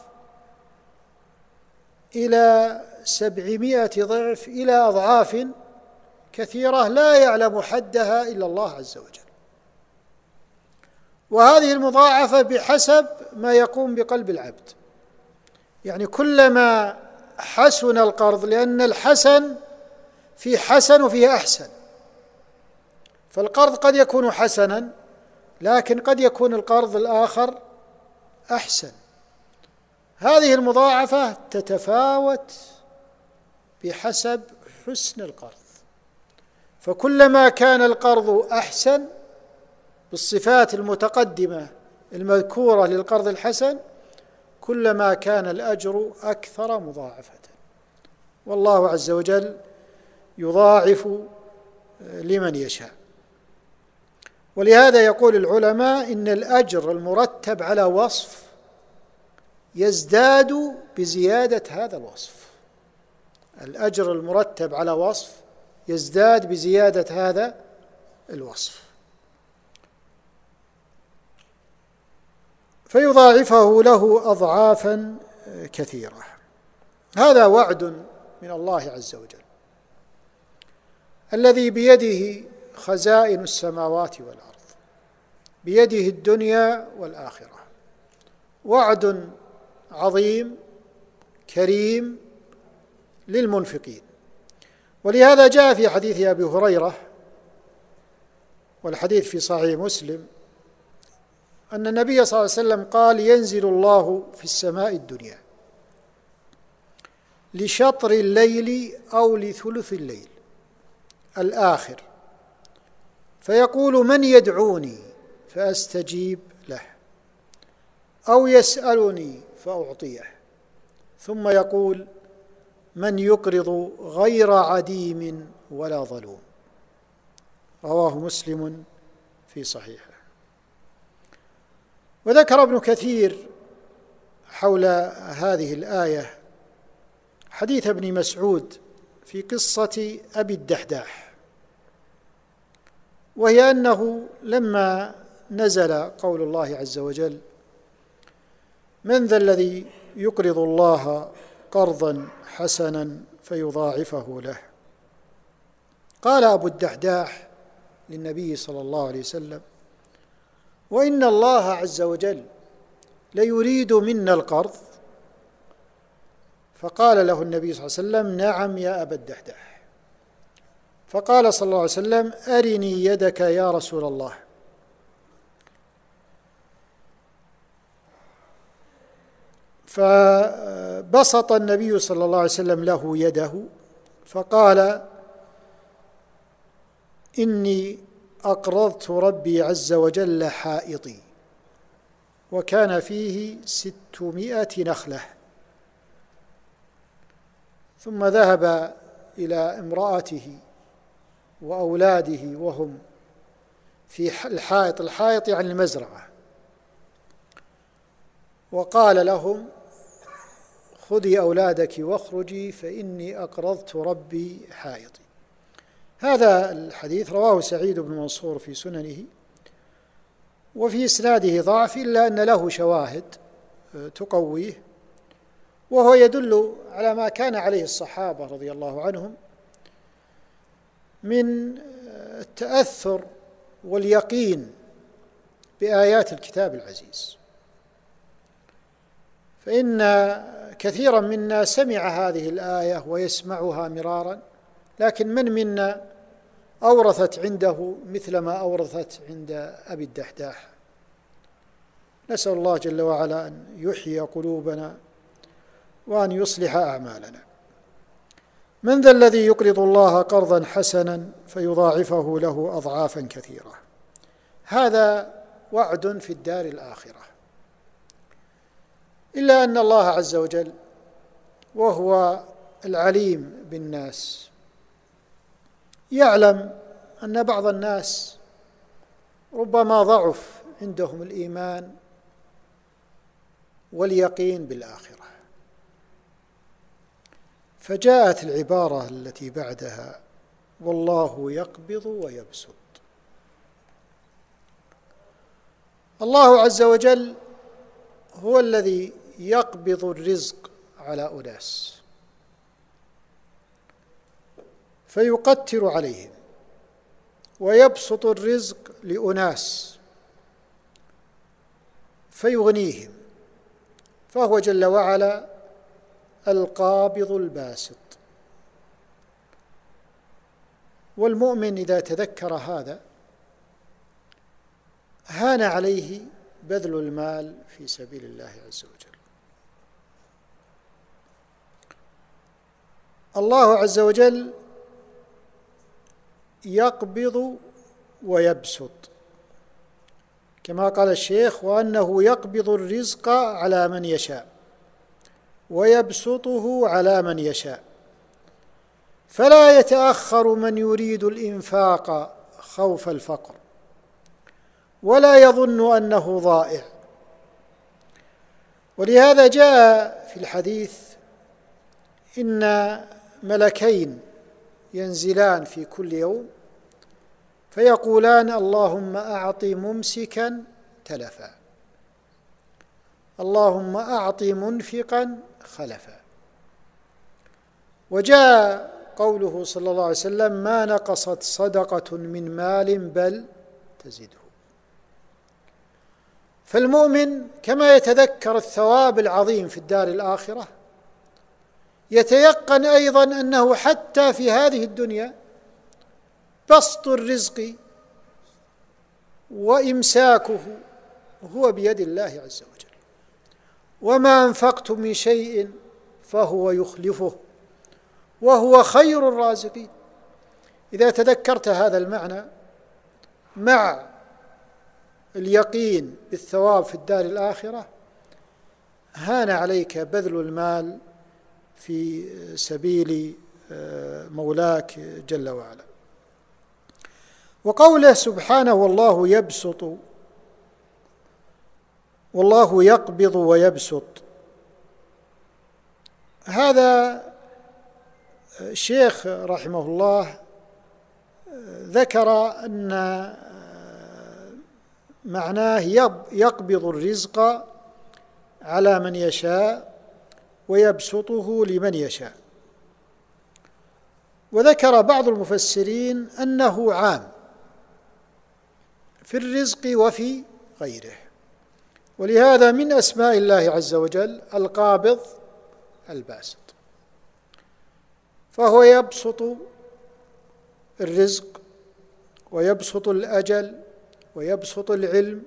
إلى سبعمائة ضعف، إلى أضعاف كثيرة لا يعلم حدها إلا الله عز وجل. وهذه المضاعفة بحسب ما يقوم بقلب العبد، يعني كلما حسن القرض، لأن الحسن في حسن وفيه أحسن، فالقرض قد يكون حسنا لكن قد يكون القرض الآخر أحسن. هذه المضاعفة تتفاوت بحسب حسن القرض، فكلما كان القرض أحسن بالصفات المتقدمة المذكورة للقرض الحسن كلما كان الأجر أكثر مضاعفة. والله عز وجل يضاعف لمن يشاء. ولهذا يقول العلماء إن الأجر المرتب على وصف يزداد بزيادة هذا الوصف. الأجر المرتب على وصف يزداد بزيادة هذا الوصف. فيضاعفه له أضعافا كثيرة. هذا وعد من الله عز وجل الذي بيده خزائن السماوات والأرض، بيده الدنيا والآخرة. وعد عظيم كريم للمنفقين. ولهذا جاء في حديث أبي هريرة، والحديث في صحيح مسلم، أن النبي صلى الله عليه وسلم قال: ينزل الله في السماء الدنيا لشطر الليل أو لثلث الليل الآخر، فيقول: من يدعوني فأستجيب له، أو يسألني فأعطيه، ثم يقول: من يقرض غير عديم ولا ظلوم. رواه مسلم في صحيحه. وذكر ابن كثير حول هذه الآية حديث ابن مسعود في قصة أبي الدحداح، وهي أنه لما نزل قول الله عز وجل: من ذا الذي يقرض الله قرضا حسنا فيضاعفه له. قال أبو الدحداح للنبي صلى الله عليه وسلم: وإن الله عز وجل ليريد منا القرض؟ فقال له النبي صلى الله عليه وسلم: نعم يا أبا الدحداح. فقال صلى الله عليه وسلم: أرني يدك يا رسول الله. فبسط النبي صلى الله عليه وسلم له يده فقال: إني أقرضت ربي عز وجل حائطي وكان فيه ستمائة نخلة. ثم ذهب إلى امرأته وأولاده وهم في الحائط، الحائط يعني المزرعة، وقال لهم: خذي أولادك واخرجي فإني أقرضت ربي حائطي. هذا الحديث رواه سعيد بن منصور في سننه، وفي إسناده ضعف إلا أن له شواهد تقويه، وهو يدل على ما كان عليه الصحابة رضي الله عنهم من التأثر واليقين بآيات الكتاب العزيز. فإن كثيرا منا سمع هذه الآية ويسمعها مرارا، لكن من منا أورثت عنده مثل ما أورثت عند أبي الدحداح. نسأل الله جل وعلا أن يحيي قلوبنا وأن يصلح أعمالنا. من ذا الذي يقرض الله قرضا حسنا فيضاعفه له أضعافا كثيرة؟ هذا وعد في الدار الآخرة، إلا أن الله عز وجل وهو العليم بالناس يعلم أن بعض الناس ربما ضعف عندهم الإيمان واليقين بالآخرة، فجاءت العبارة التي بعدها: والله يقبض ويبسط. الله عز وجل هو الذي يقبض الرزق على أناس فيقتر عليهم، ويبسط الرزق لأناس فيغنيهم، فهو جل وعلا القابض الباسط. والمؤمن إذا تذكر هذا هان عليه بذل المال في سبيل الله عز وجل. الله عز وجل يقبض ويبسط، كما قال الشيخ: وأنه يقبض الرزق على من يشاء ويبسطه على من يشاء، فلا يتأخر من يريد الإنفاق خوف الفقر ولا يظن أنه ضائع. ولهذا جاء في الحديث إن ملكين ينزلان في كل يوم فيقولان: اللهم أعط ممسكا تلفا، اللهم أعط منفقا خلفا. وجاء قوله صلى الله عليه وسلم: ما نقصت صدقة من مال بل تزده. فالمؤمن كما يتذكر الثواب العظيم في الدار الآخرة يتيقن أيضا أنه حتى في هذه الدنيا بسط الرزق وإمساكه هو بيد الله عز وجل، وما أنفقتم من شيء فهو يخلفه وهو خير الرازقين. إذا تذكرت هذا المعنى مع اليقين بالثواب في الدار الآخرة هان عليك بذل المال في سبيل مولاك جل وعلا. وقوله سبحانه: والله يبسط والله يقبض ويبسط، هذا الشيخ رحمه الله ذكر أن معناه يقبض الرزق على من يشاء ويبسطه لمن يشاء. وذكر بعض المفسرين أنه عام في الرزق وفي غيره، ولهذا من أسماء الله عز وجل القابض الباسط، فهو يبسط الرزق ويبسط الأجل ويبسط العلم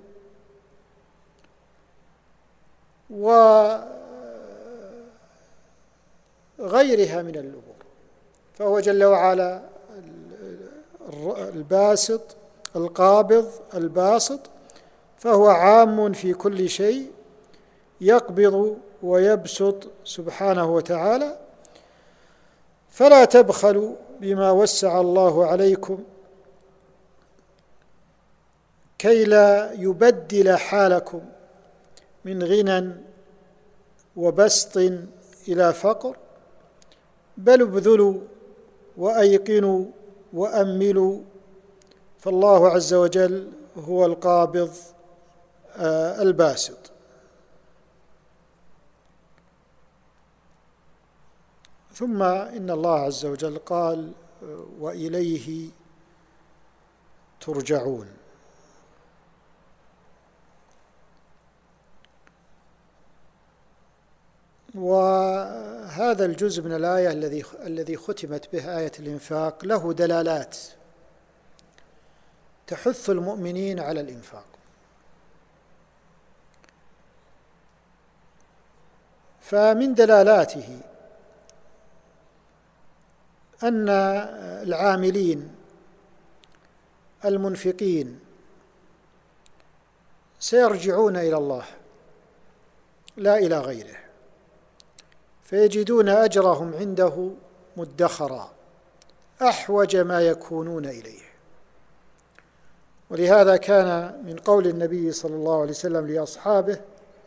وغيرها من الأمور. فهو جل وعلا الباسط القابض الباسط، فهو عام في كل شيء، يقبض ويبسط سبحانه وتعالى. فلا تبخلوا بما وسع الله عليكم كي لا يبدل حالكم من غنى وبسط إلى فقر، بل ابذلوا وأيقنوا وأملوا، فالله عز وجل هو القابض الباسط. ثم إن الله عز وجل قال: وإليه ترجعون. وهذا الجزء من الآية الذي الذي ختمت به آية الإنفاق له دلالات تحث المؤمنين على الإنفاق. فمن دلالاته أن العاملين المنفقين سيرجعون إلى الله لا إلى غيره، فيجدون أجرهم عنده مدخرا أحوج ما يكونون إليه. ولهذا كان من قول النبي صلى الله عليه وسلم لأصحابه: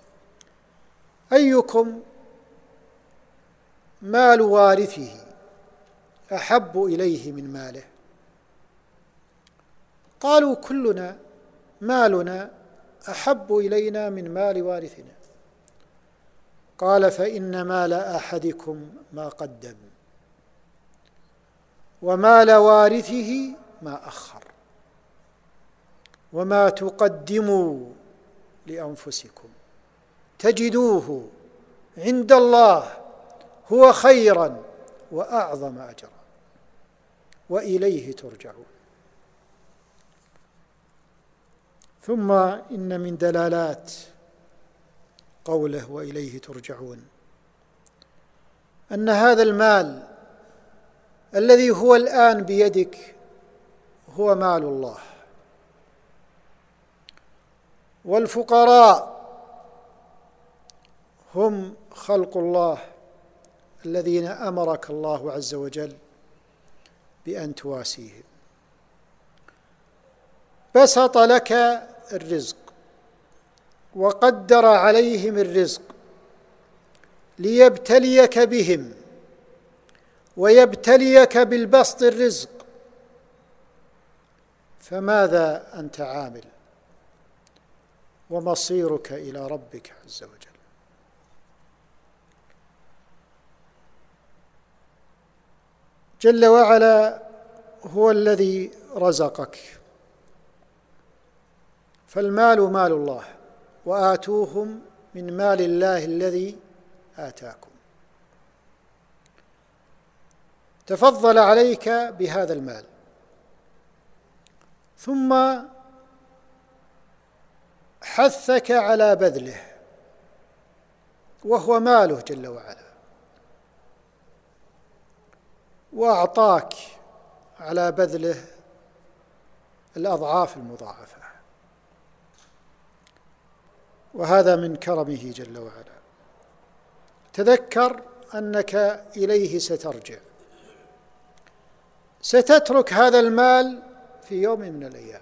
أيكم مال وارثه أحب إليه من ماله؟ قالوا: كلنا مالنا أحب إلينا من مال وارثنا. قال: فإن مال أحدكم ما قدم، ومال وارثه ما أخر، وما تقدموا لأنفسكم تجدوه عند الله هو خيرا وأعظم أجرا وإليه ترجعون. ثم إن من دلالات قوله وإليه ترجعون أن هذا المال الذي هو الآن بيدك هو مال الله، والفقراء هم خلق الله الذين أمرك الله عز وجل بأن تواسيهم. بسط لك الرزق وقدر عليهم الرزق ليبتليك بهم ويبتليك بالبسط الرزق، فماذا أنت عامل؟ ومصيرك إلى ربك عز وجل. جل وعلا هو الذي رزقك، فالمال مال الله، وآتوهم من مال الله الذي آتاكم. تفضل عليك بهذا المال، ثم حثك على بذله، وهو ماله جل وعلا، وأعطاك على بذله الأضعاف المضاعفة، وهذا من كرمه جل وعلا. تذكر أنك إليه سترجع، ستترك هذا المال في يوم من الأيام.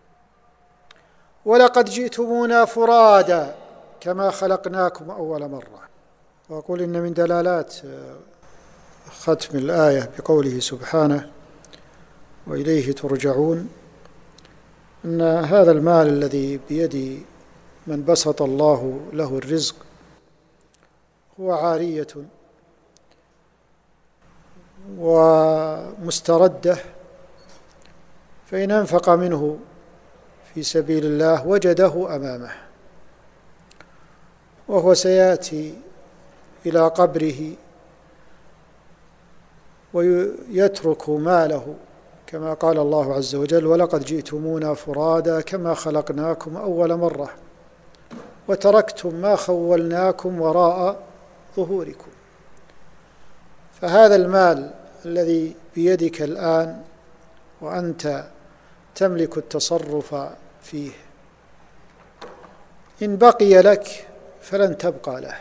ولقد جئتمونا فرادا كما خلقناكم أول مرة. وأقول إن من دلالات ختم الآية بقوله سبحانه وإليه ترجعون أن هذا المال الذي بيد من بسط الله له الرزق هو عارية ومستردة، فإن أنفق منه في سبيل الله وجده أمامه، وهو سيأتي إلى قبره ويترك ماله كما قال الله عز وجل: ولقد جئتمونا فرادا كما خلقناكم أول مرة وتركتم ما خولناكم وراء ظهوركم. فهذا المال الذي بيدك الآن وأنت تملك التصرف فيه، إن بقي لك فلن تبقى له،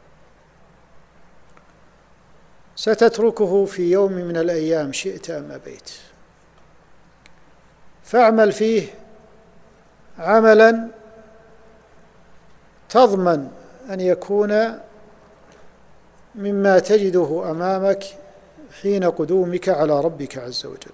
ستتركه في يوم من الأيام شئت أم أبيت، فاعمل فيه عملا تضمن أن يكون مما تجده أمامك حين قدومك على ربك عز وجل.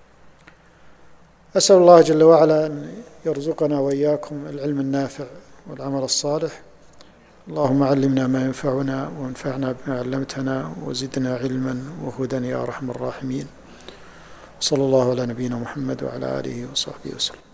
أسأل الله جل وعلا أن يرزقنا وإياكم العلم النافع والعمل الصالح. اللهم علمنا ما ينفعنا وانفعنا بما علمتنا وزدنا علما وهدى يا أرحم الراحمين. صلى الله على نبينا محمد وعلى آله وصحبه وسلم.